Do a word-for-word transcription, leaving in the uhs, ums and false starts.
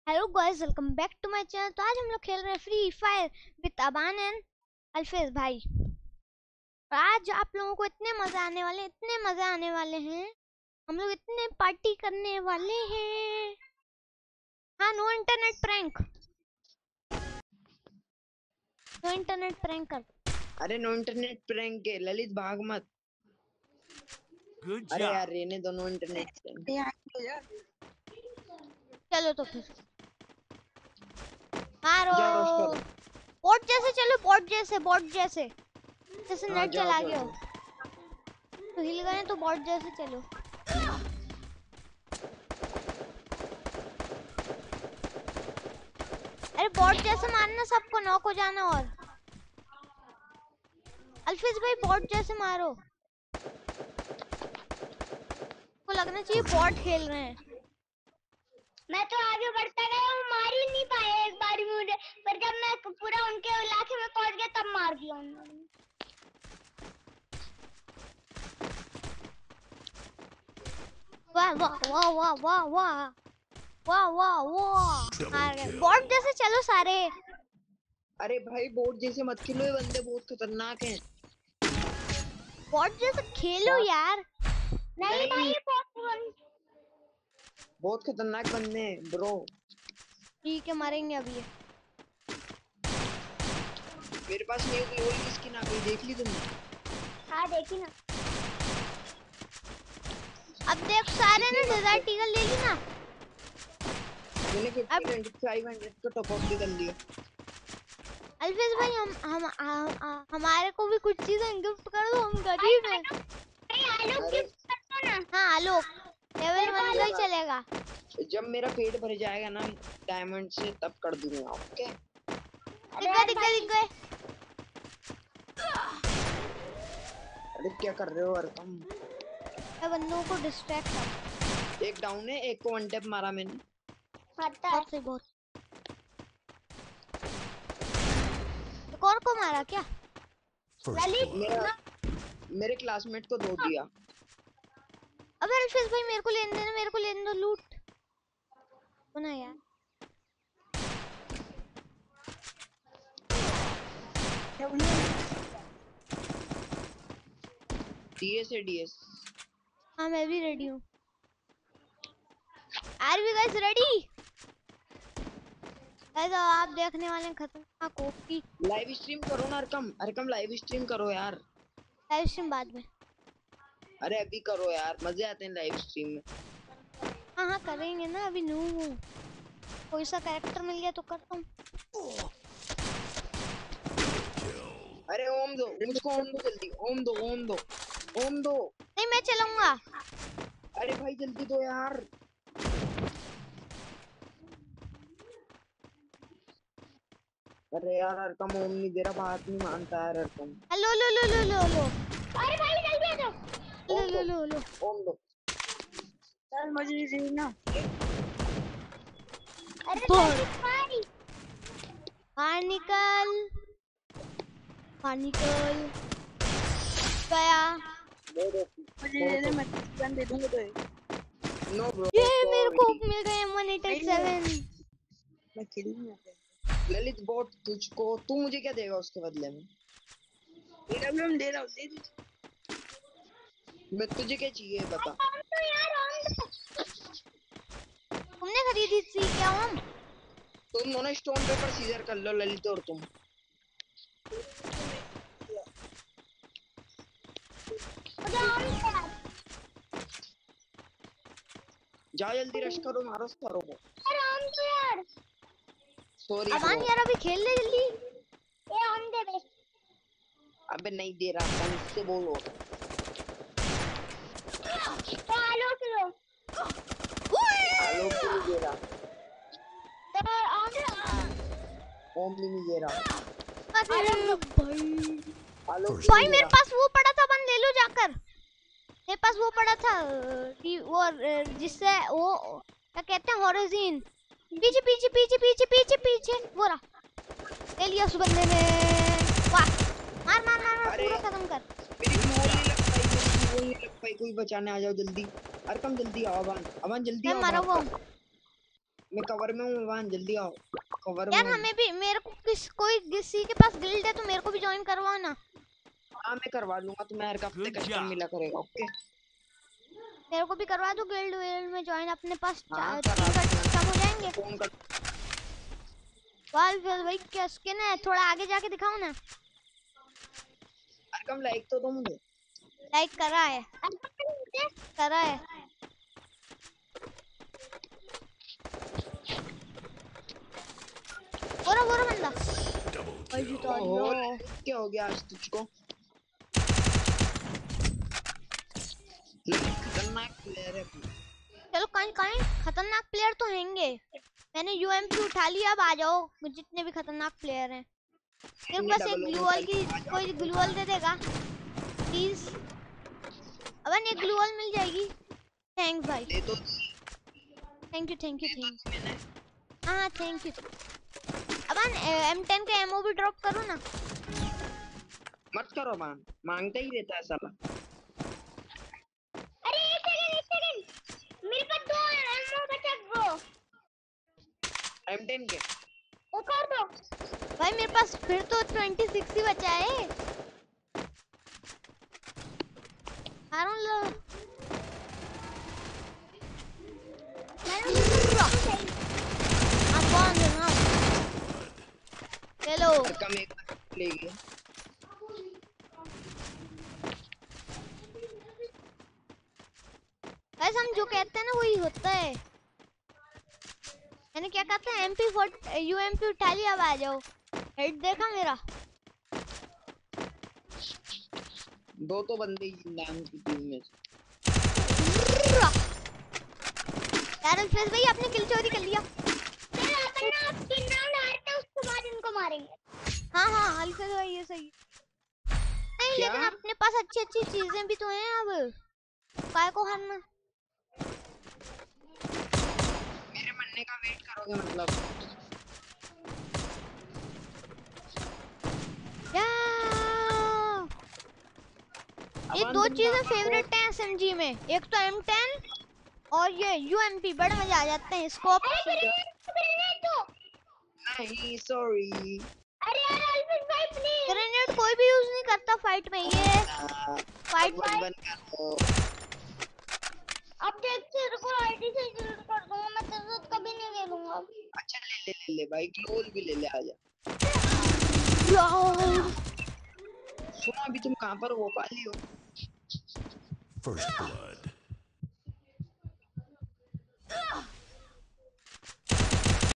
Hello guys, welcome back to my channel. तो आज हम लोग खेल रहे हैं free fire with Aban and Alfaz भाई। और आज आप लोगों को इतने मजा आने वाले इतने मजा आने वाले हैं। हम लोग इतने पार्टी करने वाले हैं। हाँ, no internet prank, no internet prank कर। अरे नो इंटरनेट प्रैंक के ललित भाग मत। Good अरे job. यार रहने दो नो इंटरनेट प्रैंक। चलो तो फिर मारो जाओ रश करो। बॉट जैसे, चलो बॉट जैसे, बॉट जैसे जैसे हाँ, नेट जाओ चला जाओ गया हो जाओ। तो हिल गए तो बॉट जैसे चलो। अरे बॉट जैसे मारना, सबको नॉक हो जाना। और अल्फेज भाई बॉट जैसे मारो, को लगना चाहिए बॉट खेल रहे हैं। मैं तो आगे बढ़ता गया, वो मार ही नहीं पाए एक बार मुझे, पर जब मैं पूरा उनके इलाके में पहुंच गया तब मार दिया उन्होंने। वाह वाह वाह वाह वाह वाह वाह वाह वाह हार गए। बॉट जैसे चलो सारे। अरे भाई बोट जैसे मत खेलो, ये बंदे बहुत खतरनाक हैं। बॉट जैसे खेलो यार। नहीं भाई, बहुत बहुत खतरनाक बंदे हैं ब्रो। ठीक है, मारेंगे अभी ये। मेरे पास न्यू ग्लोरी की स्किन आ गई, देख ली तुमने? हाँ देखी ना। अब देख सारे ने डेजर्ट ईगल ले ली ना। मैंने फिफ्टीन हंड्रेड का टॉप अप भी कर लिया। अल्फेज भाई हम हम आ, आ, हमारे को भी कुछ चीजें गिफ्ट कर दो, हम गरीब हैं। आलोक गिफ्ट कर दो ना। हाँ आलोक लेवल वन का ही चलेगा। जब मेरा पेट भर जाएगा ना डायमंड से तब कर दूंगा। ओके दिख गए दिख गए दिख गए। अरे क्या कर रहे हो अरकम? मैं बंदों को डिस्ट्रैक्ट कर। एक डाउन है, एक को वन टैप मारा मैंने। बहुत सही, बहुत। कौन को मारा क्या? ललित मेरा मेरे क्लासमेट को दो दिया। अबे अल्फेज भाई मेरे को लेने देना, मेरे को लेने दो लूट सुना यार। डीएस है डीएस। हाँ मैं भी रेडी हूँ। Are we guys ready? तो आप देखने वाले हैं खतरनाक कॉपी। लाइव स्ट्रीम करो ना अरकम, अरकम लाइव स्ट्रीम करो यार। लाइव स्ट्रीम बाद में। अरे अभी करो यार, मजे आते हैं लाइव स्ट्रीम में। हाँ हाँ करेंगे ना, अभी न्यू हूँ। कोई सा कैरेक्टर मिल गया तो करता हूँ। अरे ओम दो मुझको, ओम दो जल्दी, ओम दो ओम दो ओम दो। नहीं मैं चलाऊंगा। अरे भाई जल्दी दो यार। अरे यार अरकम ओम नहीं दे रहा, बात नहीं मानता यार अरकम। लो लो लो लो लो लो। अरे भाई जल्दी आ जाओ। लो ओम लो दो लो लो। ओम दो। चल मुझे देना। अरे बोल। ललित भाई बाहर निकल, बाहर निकल गया। मुझे दे दे, मैं गन दे दूंगा तो। नो ब्रो ये मेरे को मिल गए M one eight eight seven. मैं खेलूंगा। ललित बोट तुझको, तू मुझे क्या देगा उसके बदले में? एडब्ल्यूएम दे रहा हूं, दे दे। मैं तुझे क्या चाहिए बता। तो यार ऑन तुमने खरीदी थी क्या हम? तुम दोनों स्टोन पेपर सीजर कर लो ललित और तुम। जाओ जल्दी रश करो, मारो सारों को। यार सॉरी अबान ब्रो। यार अभी खेल ले जल्दी। ये ऑन दे बे। अबे नहीं दे रहा था, मुझसे बोलो। तो आलोक लो। आलोक भी नहीं दे रहा, तो ऑन दे। ओम भी नहीं दे रहा। अरे भाई आलोक भी भाई नहीं दे मेरे रहा। पास वो पड़ा था, बंद ले लो जाकर। मेरे पास वो पड़ा था डी- वो अ, जिससे वो क्या कहते हैं, होरिज़ोन। पीछे पीछे पीछे पीछे पीछे पीछे वो रहा, ले लिया उस बंदे ने। वाह, मार मार मार मार, पूरा खत्म कर। मेरी ग्लू नहीं लग पाई, मेरी ग्लू नहीं लग पाई। कोई बचाने आ जाओ जल्दी। अरकम जल्दी आओ, अबान अबान जल्दी मैं आओ, मरा भाग हुआ कर। हूँ। मैं कवर में हूँ वाहन, जल्दी आओ कवर यार में हूँ। हमें भी, मेरे को किस कोई किसी के पास गिल्ड है तो मेरे को भी ज्वाइन करवाओ ना। हाँ मैं करवा दूंगा, तुम्हें हर हफ्ते Good कस्टम job. मिला करेगा। ओके मेरे को भी करवा दो गिल्ड विल्ड में ज्वाइन, अपने पास हाँ चार करा तीन दूंगा, कस्टम हो जाएंगे। फोन कर। वाल फिर भाई क्या स्किन है, थोड़ा आगे जाके दिखाओ ना। अरे कम लाइक तो दो मुझे। लाइक करा है, करा है। बोरा बोरा बंदा भाई जुटा ओहो दिया। क्या हो गया आज तुझको? खतरनाक प्लेयर है तू। चलो कहीं कहीं खतरनाक प्लेयर तो हैंगे। मैंने यूएमपी उठा लिया, अब आ जाओ जितने भी खतरनाक प्लेयर हैं। मेरे को मैंने बस एक डबल ओम ग्लूवॉल उठा की, लिया, आ जाओ। कोई ग्लूवॉल दे देगा प्लीज। अबन एक ग्लूवॉल मिल जाएगी। थैंक्स भाई, दे दो, थैंक यू थैंक यू दे थैंक दो मैंने। यू। हाँ thank you. Aban M ten का एमओ भी ड्रॉप करो ना। मत करो मान, मांगता ही रहता है साला। अरे एक सेकंड एक सेकंड, मेरे पास दो एमओ बचा ब्रो। एम टेन के एक और दो। भाई मेरे पास फिर तो छब्बीस ही बचा है। I don't know. I'm gone now. Hello. हर कम एक ले गया। गाइस हम जो कहते हैं ना वही होता है। मैंने क्या कहता है, एमपी फोर्टी यूएमपी उठा लिया, अब आ जाओ। हेड देखा मेरा? दो तो बंदे ही जिंदा हैं उनकी टीम में से। यार अल्फेज भाई आपने किल चोरी कर लिया। चलो अपन ना तीन राउंड हारते हैं, उसके बाद इनको मारेंगे। हाँ हाँ अल्फेज भाई ये सही है। नहीं क्या? लेकिन अपने पास अच्छी अच्छी चीजें भी तो हैं, अब काय को हारना। मेरे मरने का वेट करोगे मतलब? ये अब दो तुम चीजें कहाँ हो? फेवरेट हैं एसएमजी में, एक तो एम टेन और ये यूएमपी, बड़े मजा आ जाते हैं स्कोप अरे से। ग्रेनेड ग्रेनेड दो। नहीं सॉरी। अरे यार अल्फिस भाई प्लीज। ग्रेनेड कोई भी यूज नहीं करता फाइट में, ये फाइट वन वन करो। अब देख तेरे को आईडी से डिलीट कर दूंगा, मैं तेरे साथ कभी नहीं खेलूंगा। अच्छा ले ले ले ले भाई, ग्लोल भी ले ले, आजा। सुनो अभी तुम कहाँ पर हो? पाली हो? First blood.